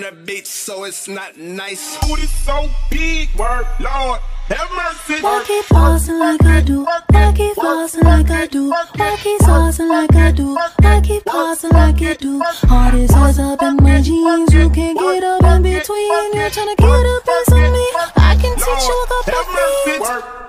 that bitch, so it's not nice. Booty so big, work, Lord, have mercy. Why keep flossing like I do? Why keep flossing like I do? Why keep saucing like I do? Why keep flossing like you do? All this ass up in my jeans, you can't get up in between. You're trying to get a piece of me, I can teach you a couple things.